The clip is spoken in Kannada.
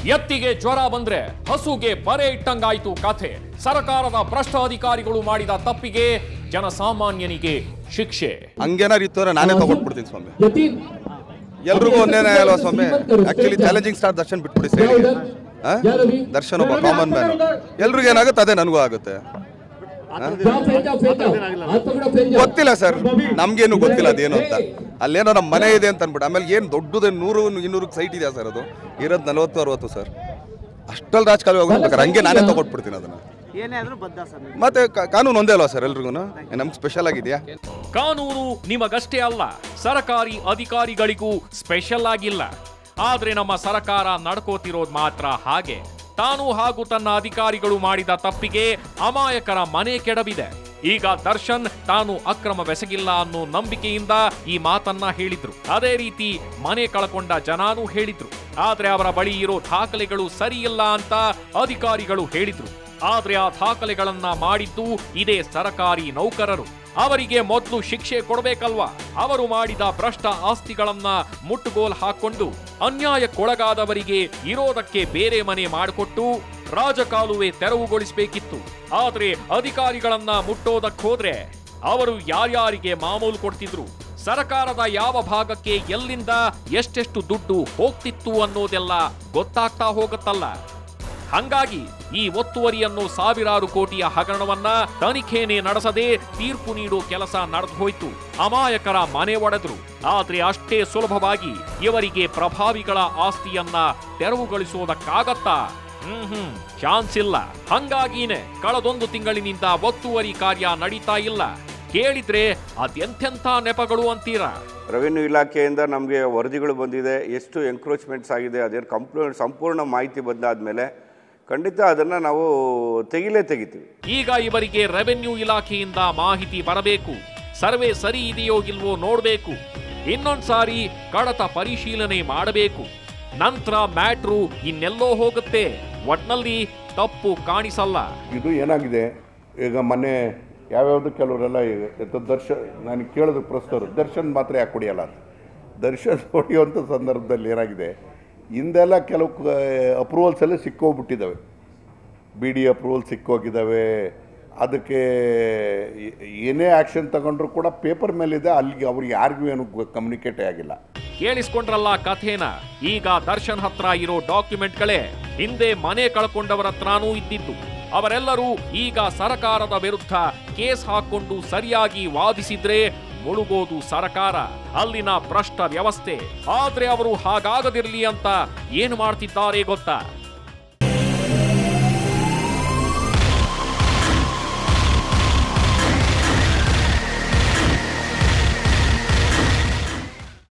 ಎತ್ತಿಗೆ ಜ್ವರ ಬಂದ್ರೆ ಹಸುಗೆ ಬರೆ ಇಟ್ಟಂಗಾಯ್ತು ಕಥೆ. ಸರ್ಕಾರದ ಭ್ರಷ್ಟ ಅಧಿಕಾರಿಗಳು ಮಾಡಿದ ತಪ್ಪಿಗೆ ಜನಸಾಮಾನ್ಯನಿಗೆ ಶಿಕ್ಷೆ. ಹಂಗೇನಾರು ಇತ್ತು ನಾನೇ ತಗೊಂಡ್ಬಿಡ್ತೀನಿ ಸ್ವಾಮಿ. ಎಲ್ರಿಗೂ ಒಂದೇನೇ ಅಲ್ವಾ ಸ್ವಾಮಿ. ಆಕ್ಚುಲಿ ಚಾಲೆಂಜಿಂಗ್ ಸ್ಟಾರ್ ದರ್ಶನ್ ಬಿಟ್ಬಿಡಿ ಸೈಡ್ಗೆ. ದರ್ಶನ್ ಒಬ್ಬ ಕಾಮನ್ ಮ್ಯಾನ್. ಎಲ್ರಿಗೂ ಏನಾಗುತ್ತೆ ಅದೇ ನನಗೂ ಆಗುತ್ತೆ. ಗೊತ್ತಿಲ್ಲ ಸರ್, ನಮ್ಗೇನು ಗೊತ್ತಿಲ್ಲ ಅದೇನು ಅಂತ. ಅಲ್ಲೇನೋ ನಮ್ಮ ಮನೆ ಇದೆ ಅಂತ ಅನ್ಬಿಟ್ಟು ಆಮೇಲೆ ಏನು ದೊಡ್ಡದೇ 100-200 ಸೈಟ್ ಇದೆ ಸರ್. ಅದು ಇರೋದು 40-60 ಸರ್. ಅಷ್ಟಲ್ಲಿ ರಾಜಕಾಲುವೆ ಹೋಗ್ಬೇಕಾರೆ ಹಂಗೆ ನಾನೇ ತಗೊಟ್ಬಿಡ್ತೀನಿ ಅದನ್ನ. ಮತ್ತೆ ಕಾನೂನು ಒಂದೇ ಅಲ್ವಾ ಸರ್ ಎಲ್ರಿಗೂ? ನಮ್ಗೆ ಸ್ಪೆಷಲ್ ಆಗಿದೆಯಾ? ಕಾನೂನು ನಿಮಗಷ್ಟೇ ಅಲ್ಲ, ಸರ್ಕಾರಿ ಅಧಿಕಾರಿಗಳಿಗೂ ಸ್ಪೆಷಲ್ ಆಗಿಲ್ಲ. ಆದ್ರೆ ನಮ್ಮ ಸರ್ಕಾರ ನಡ್ಕೋತಿರೋದು ಮಾತ್ರ ಹಾಗೆ. ತಾನು ಹಾಗೂ ತನ್ನ ಅಧಿಕಾರಿಗಳು ಮಾಡಿದ ತಪ್ಪಿಗೆ ಅಮಾಯಕರ ಮನೆ ಕೆಡವಿದೆ. ಈಗ ದರ್ಶನ್ ತಾನು ಅಕ್ರಮವೆಸಗಿಲ್ಲ ಅನ್ನೋ ನಂಬಿಕೆಯಿಂದ ಈ ಮಾತನ್ನ ಹೇಳಿದ್ರು. ಅದೇ ರೀತಿ ಮನೆ ಕಳ್ಕೊಂಡ ಜನಾನೂ ಹೇಳಿದ್ರು. ಆದ್ರೆ ಅವರ ಬಳಿ ಇರೋ ದಾಖಲೆಗಳು ಸರಿಯಿಲ್ಲ ಅಂತ ಅಧಿಕಾರಿಗಳು ಹೇಳಿದ್ರು. ಆದ್ರೆ ಆ ದಾಖಲೆಗಳನ್ನ ಮಾಡಿದ್ದು ಇದೇ ಸರ್ಕಾರಿ ನೌಕರರು. ಅವರಿಗೆ ಮೊದಲು ಶಿಕ್ಷೆ ಕೊಡಬೇಕಲ್ವಾ? ಅವರು ಮಾಡಿದ ಭ್ರಷ್ಟ ಆಸ್ತಿಗಳನ್ನ ಮುಟ್ಟುಗೋಲ್ ಹಾಕೊಂಡು ಅನ್ಯಾಯಕ್ಕೊಳಗಾದವರಿಗೆ ಇರೋದಕ್ಕೆ ಬೇರೆ ಮನೆ ಮಾಡಿಕೊಟ್ಟು ರಾಜಕಾಲುವೆ ತೆರವುಗೊಳಿಸಬೇಕಿತ್ತು. ಆದ್ರೆ ಅಧಿಕಾರಿಗಳನ್ನ ಮುಟ್ಟೋದಕ್ಕೆ ಹೋದ್ರೆ ಅವರು ಯಾರ್ಯಾರಿಗೆ ಮಾಮೂಲು ಕೊಡ್ತಿದ್ರು, ಸರ್ಕಾರದ ಯಾವ ಭಾಗಕ್ಕೆ ಎಲ್ಲಿಂದ ಎಷ್ಟೆಷ್ಟು ದುಡ್ಡು ಹೋಗ್ತಿತ್ತು ಅನ್ನೋದೆಲ್ಲ ಗೊತ್ತಾಗ್ತಾ ಹೋಗುತ್ತಲ್ಲ. ಹಂಗಾಗಿ ಈ ಒತ್ತುವರಿಯನ್ನು ಸಾವಿರಾರು ಕೋಟಿಯ ಹಗರಣವನ್ನ ತನಿಖೆನೇ ನಡೆಸದೆ ತೀರ್ಪು ನೀಡೋ ಕೆಲಸ ನಡೆದು ಹೋಯ್ತು. ಅಮಾಯಕರ ಮನೆ ಒಡೆದ್ರು. ಆದ್ರೆ ಅಷ್ಟೇ ಸುಲಭವಾಗಿ ಇವರಿಗೆ ಪ್ರಭಾವಿಗಳ ಆಸ್ತಿಯನ್ನ ತೆರವುಗೊಳಿಸೋದಕ್ಕಾಗತ್ತಾ? ಚಾನ್ಸ್ ಇಲ್ಲ. ಹಂಗಾಗಿನೇ ಕಳೆದೊಂದು ತಿಂಗಳಿನಿಂದ ಒತ್ತುವರಿ ಕಾರ್ಯ ನಡೀತಾ ಇಲ್ಲ. ಕೇಳಿದ್ರೆ ಅದೆಂತೆಂಥ ನೆಪಗಳು ಅಂತೀರಾ? ರೆವಿನ್ಯೂ ಇಲಾಖೆಯಿಂದ ನಮಗೆ ವರದಿಗಳು ಬಂದಿದೆ, ಎಷ್ಟು ಎನ್ಕ್ರೋಚ್ಮೆಂಟ್ಸ್ ಆಗಿದೆ, ಅದೇನು ಸಂಪೂರ್ಣ ಮಾಹಿತಿ ಬಂದಾದ್ಮೇಲೆ ಖಂಡಿತ ಅದನ್ನ ನಾವು ತೆಗಿತೀವಿ. ಈಗ ಇವರಿಗೆ ರೆವೆನ್ಯೂ ಇಲಾಖೆಯಿಂದ ಮಾಹಿತಿ ಬರಬೇಕು. ಸರ್ವೆ ಸರಿ ಇದೆಯೋ ಇಲ್ವೋ ನೋಡಬೇಕು. ಇನ್ನೊಂದ್ಸಾರಿ ಕಡತ ಪರಿಶೀಲನೆ ಮಾಡಬೇಕು. ನಂತರ ಮ್ಯಾಟ್ರು ಇನ್ನೆಲ್ಲೋ ಹೋಗುತ್ತೆ. ಒಟ್ನಲ್ಲಿ ತಪ್ಪು ಕಾಣಿಸಲ್ಲ. ಇದು ಏನಾಗಿದೆ ಈಗ ಮೊನ್ನೆ ಯಾವ್ಯಾವುದು ಕೆಲವರೆಲ್ಲ ದರ್ಶನ್ ನಾನು ಕೇಳೋದು ಪ್ರಸ್ತವರು ದರ್ಶನ್ ಮಾತ್ರ ಯಾಕೆ ಹೊಡಿಯಲ್ಲ ಅಂತ. ದರ್ಶನ್ ಹೊಡೆಯುವಂಥ ಸಂದರ್ಭದಲ್ಲಿ ಏನಾಗಿದೆ, ಹಿಂದೆಲ್ಲ ಕೆಲವು ಅಪ್ರೂವಲ್ಸ್ ಎಲ್ಲ ಸಿಕ್ಕೋಗ್ಬಿಟ್ಟಿದ್ದಾವೆ. BD approval ಸಿಕ್ಕೋಗಿದ್ದಾವೆ. ಅದಕ್ಕೆ ಏನೇ ಆ್ಯಕ್ಷನ್ ತಗೊಂಡ್ರು ಕೂಡ ಪೇಪರ್ ಮೇಲಿದೆ, ಅಲ್ಲಿಗೆ ಅವ್ರಿಗೆ ಯಾರಿಗೂ ಏನು ಕಮ್ಯುನಿಕೇಟೇ ಆಗಿಲ್ಲ. ಕೇಳಿಸ್ಕೊಂಡ್ರಲ್ಲ ಕಥೆನ. ಈಗ ದರ್ಶನ್ ಹತ್ರ ಇರೋ ಡಾಕ್ಯುಮೆಂಟ್ಗಳೇ ಹಿಂದೆ ಮನೆ ಕಳ್ಕೊಂಡವರ ಹತ್ರನೂ ಇದ್ದಿದ್ದು. ಅವರೆಲ್ಲರೂ ಈಗ ಸರ್ಕಾರದ ವಿರುದ್ಧ ಕೇಸ್ ಹಾಕೊಂಡು ಸರಿಯಾಗಿ ವಾದಿಸಿದ್ರೆ ಮುಳುಗೋದು ಸರ್ಕಾರ, ಅಲ್ಲಿನ ಭ್ರಷ್ಟ ವ್ಯವಸ್ಥೆ. ಆದ್ರೆ ಅವರು ಹಾಗಾಗದಿರ್ಲಿ ಅಂತ ಏನು ಮಾಡ್ತಿದ್ದಾರೆ ಗೊತ್ತಾ?